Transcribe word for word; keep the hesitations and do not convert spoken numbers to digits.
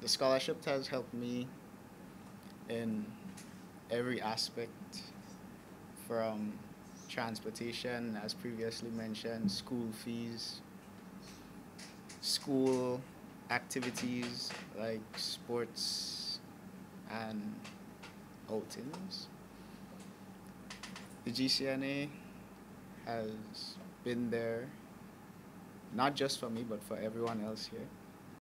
The scholarship has helped me in every aspect, from transportation, as previously mentioned, school fees, school activities like sports and outings. The G C N A has been there, not just for me, but for everyone else here.